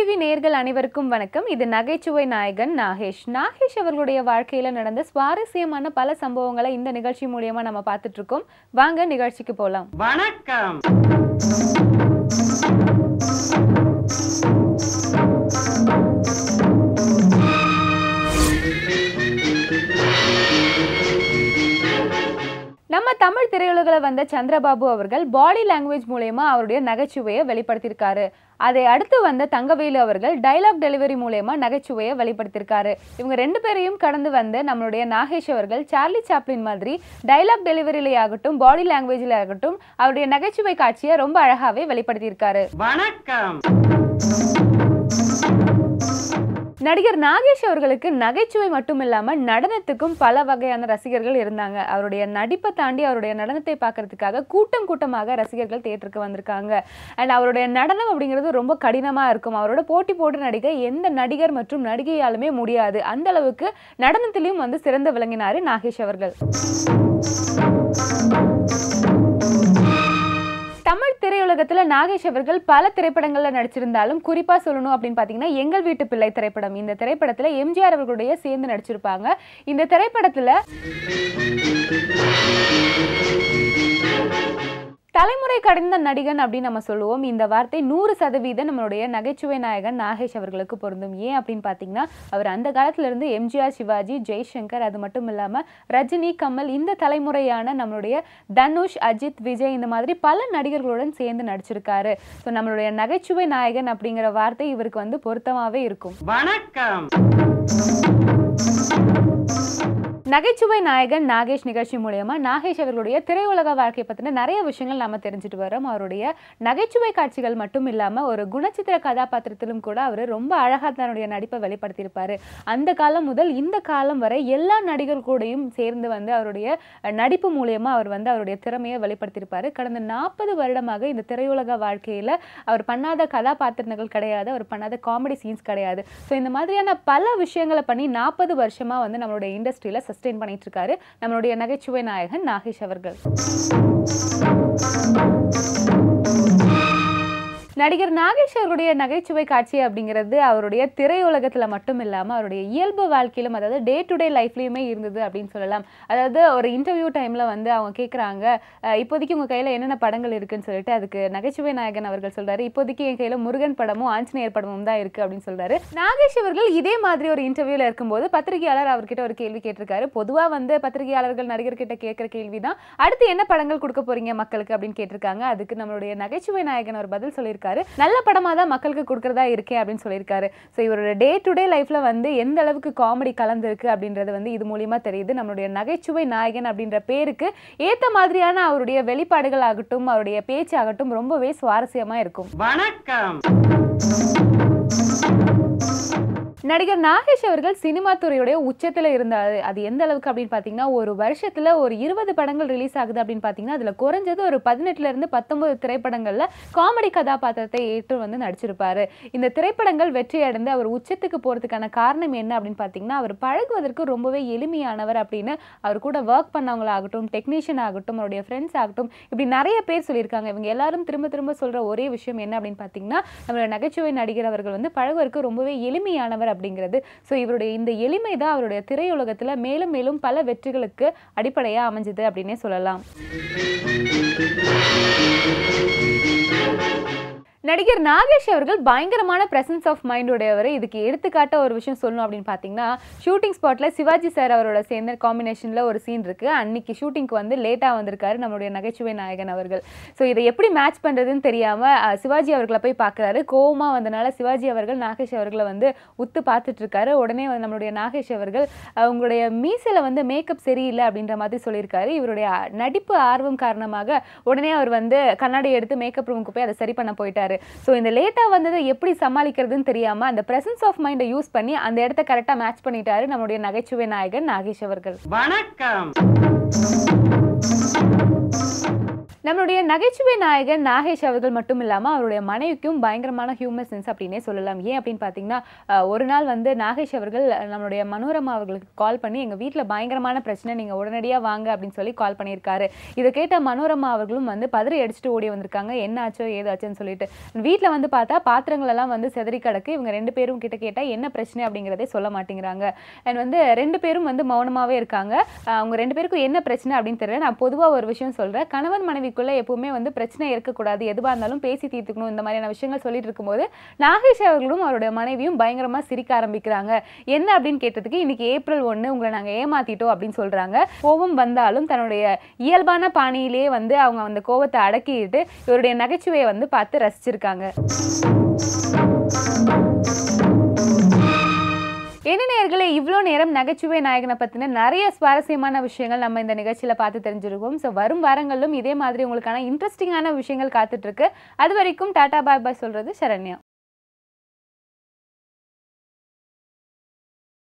TV நேயர்கள் அனைவருக்கும் வணக்கம். இது நகைச்சுவை நாயகன் நாகேஷ். நாகேஷ் அவர்களுடைய வாழ்க்கையில நடந்த சுவாரஸ்யமான பல சம்பவங்களை இந்த நிகழ்ச்சி மூலமா நம்ம பார்த்துட்டு இருக்கோம். வாங்க நிகழ்ச்சிக்கு போலாம். வணக்கம். நம்ம தமிழ் திரையுலகில் வந்த சந்திரபாபு அவர்கள் பாடி லாங்குவேஜ் மூலமா அவருடைய நகைச்சுவையை வெளிப்படுத்தியிருக்காரு. அதை அடுத்து வந்த தங்கவேலு அவர்கள் டைலாக் டெலிவரி மூலமா நகைச்சுவையை வெளிப்படுத்தியிருக்காரு. இவங்க ரெண்டு பேரையும் கடந்து வந்த நம்மளுடைய நாகேஷ் அவர்கள் சார்லி சாப்ளின் மாதிரி டைலாக் டெலிவரியிலே ஆகட்டும் பாடி லாங்குவேஜில் ஆகட்டும் அவருடைய நகைச்சுவை காட்சியை ரொம்ப அழகாவே வெளிப்படுத்தியிருக்காரு. வணக்கம். நடிகர் நாகேஷ் அவர்களுக்கு நகைச்சுவை மட்டும் இல்லாம நடனத்துக்கும் பல வகையான ரசிகர்கள் இருந்தாங்க. அவருடைய நடிப்பை தாண்டி அவருடைய நடனத்தை பார்க்கறதுக்காக கூட்டம் கூட்டமாக ரசிகர்கள் தியேட்டருக்கு வந்திருக்காங்க. அண்ட் அவருடைய நடனம் அப்படிங்கிறது ரொம்ப கடினமா இருக்கும். அவரோட போட்டி போட்டு நடிக்க எந்த நடிகர் மற்றும் நடிகையாலுமே முடியாது. அந்த அளவுக்கு நடனத்திலையும் வந்து சிறந்து விளங்கினாரு நாகேஷ் அவர்கள். தமிழ் திரையுலகத்துல நாகேஷ் அவர்கள் பல திரைப்படங்கள்ல நடிச்சிருந்தாலும் குறிப்பா சொல்லணும் அப்படின்னு பாத்தீங்கன்னா எங்கள் வீட்டு பிள்ளை திரைப்படம். இந்த திரைப்படத்துல எம்ஜிஆர் அவர்களுடைய சேர்ந்து நடிச்சிருப்பாங்க. இந்த திரைப்படத்துல தலைமுறை கடந்த நடிகன் அப்படின்னு நம்ம சொல்லுவோம். இந்த வார்த்தை 100% நம்மளுடைய நகைச்சுவை நாயகன் நாகேஷ் அவர்களுக்கு பொருந்தும். ஏன் அப்படின்னு பார்த்தீங்கன்னா அவர் அந்த காலத்துல இருந்து எம்ஜிஆர், சிவாஜி, ஜெய்சங்கர், அது மட்டும் இல்லாமல் ரஜினி, கமல், இந்த தலைமுறையான நம்மளுடைய தனுஷ், அஜித், விஜய் இந்த மாதிரி பல நடிகர்களுடன் சேர்ந்து நடிச்சிருக்காரு. ஸோ நம்மளுடைய நகைச்சுவை நாயகன் அப்படிங்கிற வார்த்தை இவருக்கு வந்து பொருத்தமாகவே இருக்கும். வணக்கம். நகைச்சுவை நாயகன் நாகேஷ் நிகழ்ச்சி மூலமா நாகேஷ் அவர்களுடைய திரையுலக வாழ்க்கை பற்றின நிறைய விஷயங்கள் நம்ம தெரிஞ்சுட்டு வரோம். அவருடைய நகைச்சுவை காட்சிகள் மட்டும் இல்லாமல் ஒரு குணச்சித்திர கதாபாத்திரத்திலும் கூட அவர் ரொம்ப அழகாக தன்னுடைய நடிப்பை வெளிப்படுத்தியிருப்பார். அந்த காலம் முதல் இந்த காலம் வரை எல்லா நடிகர் கூடயும் சேர்ந்து வந்து அவருடைய நடிப்பு மூலயமா அவர் வந்து அவருடைய திறமையை வெளிப்படுத்தியிருப்பார். கடந்த 40 வருடமாக இந்த திரையுலக வாழ்க்கையில் அவர் பண்ணாத கதாபாத்திரங்கள் கிடையாது, அவர் பண்ணாத காமெடி சீன்ஸ் கிடையாது. ஸோ இந்த மாதிரியான பல விஷயங்களை பண்ணி 40 வருஷமாக வந்து நம்மளுடைய இண்டஸ்ட்ரியில் சஸ்டெயின் பண்ணிட்டு இருக்காரு நம்மளுடைய நகைச்சுவை நாயகன் நாகேஷ் அவர்கள். நடிகர் நாகேஷ் அவருடைய நகைச்சுவை காட்சி அப்படிங்கிறது அவருடைய திரையுலகத்தில் மட்டும் இல்லாமல் அவருடைய இயல்பு வாழ்க்கையிலும், அதாவது டே டு டே லைஃப்லையுமே இருந்தது அப்படின்னு சொல்லலாம். அதாவது ஒரு இன்டர்வியூ டைமில் வந்து அவங்க கேட்குறாங்க, இப்போதைக்கு உங்கள் கையில் என்னென்ன படங்கள் இருக்குன்னு சொல்லிட்டு அதுக்கு நகைச்சுவை நாயகன் அவர்கள் சொல்கிறாரு, இப்போதைக்கு என் கையில் முருகன் படமும் ஆஞ்சநேயர் படமும் தான் இருக்குது அப்படின்னு சொல்கிறாரு. நாகேஷ் அவர்கள் இதே மாதிரி ஒரு இன்டர்வியூவில் இருக்கும்போது பத்திரிகையாளர் அவர்கிட்ட ஒரு கேள்வி கேட்டிருக்காரு. பொதுவாக வந்து பத்திரிகையாளர்கள் நடிகர்கிட்ட கேட்குற கேள்வி தான், அடுத்து என்ன படங்கள் கொடுக்க போறீங்க மக்களுக்கு அப்படின்னு கேட்டிருக்காங்க. அதுக்கு நம்மளுடைய நகைச்சுவை நாயகன் ஒரு பதில் சொல்லியிருக்காரு, நல்ல படமா தான் மக்களுக்கு கொடுக்கறதா இருக்கே அப்படின்னு சொல்லியிருக்காரு. ஸோ இவரோட டே டு டே லைஃப்ல வந்து எந்த அளவுக்கு காமெடி கலந்துருக்கு அப்படின்றது வந்து இது மூலியமா தெரியுது. நம்மளுடைய நகைச்சுவை நாயகன் அப்படின்ற பேருக்கு ஏத்த மாதிரியான அவருடைய வெளிப்பாடுகள் ஆகட்டும், அவருடைய பேச்சு ஆகட்டும் ரொம்பவே சுவாரஸ்யமா இருக்கும். வணக்கம். நடிகர் நாகேஷ் அவர்கள் சினிமா துறையுடைய உச்சத்தில் இருந்தார். அது எந்த அளவுக்கு அப்படின்னு பார்த்தீங்கன்னா ஒரு வருஷத்தில் ஒரு 20 படங்கள் ரிலீஸ் ஆகுது அப்படின்னு பார்த்தீங்கன்னா அதில் குறைஞ்சது ஒரு 18 to 19 திரைப்படங்களில் காமெடி கதாபாத்திரத்தை ஏற்று வந்து நடிச்சிருப்பாரு. இந்த திரைப்படங்கள் வெற்றி அடைந்து அவர் உச்சத்துக்கு போகிறதுக்கான காரணம் என்ன அப்படின்னு பார்த்தீங்கன்னா அவர் பழகுவதற்கு ரொம்பவே எளிமையானவர் அப்படின்னு அவர் கூட ஒர்க் பண்ணவங்களாகட்டும், டெக்னீஷியன் ஆகட்டும், அவருடைய ஃப்ரெண்ட்ஸ் ஆகட்டும், இப்படி நிறைய பேர் சொல்லியிருக்காங்க. இவங்க எல்லாரும் திரும்ப திரும்ப சொல்கிற ஒரே விஷயம் என்ன அப்படின்னு பார்த்தீங்கன்னா நம்மளோட நகைச்சுவை நடிகர் அவர்கள் வந்து பழகுவதற்கு ரொம்பவே எளிமையானவர் அப்படிங்கிறது. ஸோ இவருடைய இந்த எளிமை தான் அவருடைய திரையுலகத்தில் மேலும் மேலும் பல வெற்றிகளுக்கு அடிப்படையாக அமைஞ்சது அப்படின்னே சொல்லலாம். நடிகர் நாகேஷ் அவர்கள் பயங்கரமான பிரசன்ஸ் ஆஃப் மைண்ட் உடையவர். இதுக்கு எடுத்துக்காட்ட ஒரு விஷயம் சொல்லணும் அப்படின்னு பார்த்தீங்கன்னா ஷூட்டிங் ஸ்பாட்டில் சிவாஜி சார் அவரோட சேர்ந்த காம்பினேஷனில் ஒரு சீன் இருக்குது. அன்னைக்கு ஷூட்டிங்க்கு வந்து லேட்டாக வந்திருக்காரு நம்மளுடைய நகைச்சுவை நாயகன் அவர்கள். ஸோ இதை எப்படி மேட்ச் பண்ணுறதுன்னு தெரியாமல் சிவாஜி அவர்களை போய் பார்க்குறாரு. கோவமாக வந்தனால சிவாஜி அவர்கள் நாகேஷ் அவர்களை வந்து உத்து பார்த்துட்டு இருக்காரு. உடனே நம்மளுடைய நாகேஷ் அவர்கள் உங்களுடைய மீசையில் வந்து மேக்கப் சரியில்லை அப்படின்ற மாதிரி சொல்லியிருக்காரு. இவருடைய நடிப்பு ஆர்வம் காரணமாக உடனே அவர் வந்து கண்ணாடி எடுத்து மேக்கப் ரூமுக்கு போய் அதை சரி பண்ண போயிட்டாரு. ஸோ இந்த லேட்டா வந்ததை எப்படி சமாளிக்கிறதுன்னு தெரியாம அந்த பிரசன்ஸ் ஆஃப் மைண்டை யூஸ் பண்ணி அந்த இடத்த கரெக்டா மேட்ச் பண்ணிட்டாரு நம்மளுடைய நகைச்சுவை நாயகன் நாகேஷ் அவர்கள். வணக்கம். நம்மளுடைய நகைச்சுவை நாயகன் நாகேஷ் அவர்கள் மட்டும் இல்லாமல் அவருடைய மனைவிக்கும் பயங்கரமான ஹியூமர் சென்ஸ் அப்படின்னே சொல்லலாம். ஏன் அப்படின்னு பார்த்தீங்கன்னா, ஒரு நாள் வந்து நாகேஷ் அவர்கள் நம்மளுடைய மனோரமா அவர்களுக்கு கால் பண்ணி எங்கள் வீட்டில் பயங்கரமான பிரச்சனை, நீங்கள் உடனடியாக வாங்க அப்படின்னு சொல்லி கால் பண்ணியிருக்காரு. இதை கேட்ட மனோரமா அவர்களும் வந்து பதறி அடிச்சுட்டு ஓடி வந்திருக்காங்க. என்ன ஆச்சோ ஏதாச்சுன்னு சொல்லிட்டு. வீட்டில் வந்து பார்த்தா பாத்திரங்கள் எல்லாம் வந்து செதறி கிடக்கு. இவங்க 2 பேரும் கிட்ட கேட்டால் என்ன பிரச்சனை அப்படிங்கிறதே சொல்ல மாட்டேங்கிறாங்க. அண்ட் வந்து 2 பேரும் வந்து மௌனமாகவே இருக்காங்க. அவங்க 2 பேருக்கும் என்ன பிரச்சனை அப்படின்னு தெரியல. நான் பொதுவாக ஒரு விஷயம் சொல்கிறேன். கணவன் மனைவிக்குள்ள எப்பவுமே வந்து பிரச்சனை இருக்கக்கூடாது, எதுவாக இருந்தாலும் பேசி தீர்த்துக்கணும், இந்த மாதிரியான விஷயங்கள் சொல்லிட்டு இருக்கும்போது நாகேஷ் அவர்களும் அவருடைய மனைவியும் பயங்கரமாக சிரிக்க ஆரம்பிக்கிறாங்க. என்ன அப்படின்னு கேட்டதுக்கு, இன்னைக்கு ஏப்ரல் 1 உங்களை நாங்கள் ஏமாத்திட்டோம் அப்படின்னு சொல்கிறாங்க. கோபம் வந்தாலும் தன்னுடைய இயல்பான பாணியிலே வந்து அவங்க அந்த கோபத்தை அடக்கிட்டு இவருடைய நகைச்சுவையை வந்து பார்த்து ரசிச்சிருக்காங்க. என்ன நேயர்களே, இவ்வளோ நேரம் நகைச்சுவை நாயகனை பற்றின நிறைய சுவாரஸ்யமான விஷயங்கள் நம்ம இந்த நிகழ்ச்சியில் பார்த்து தெரிஞ்சிருக்கோம். ஸோ வரும் வாரங்களிலும் இதே மாதிரி உங்களுக்கான இன்ட்ரெஸ்டிங்கான விஷயங்கள் காத்துட்ருக்கு. அது வரைக்கும் டாடா பாய் பாய் சொல்கிறது சரண்யா.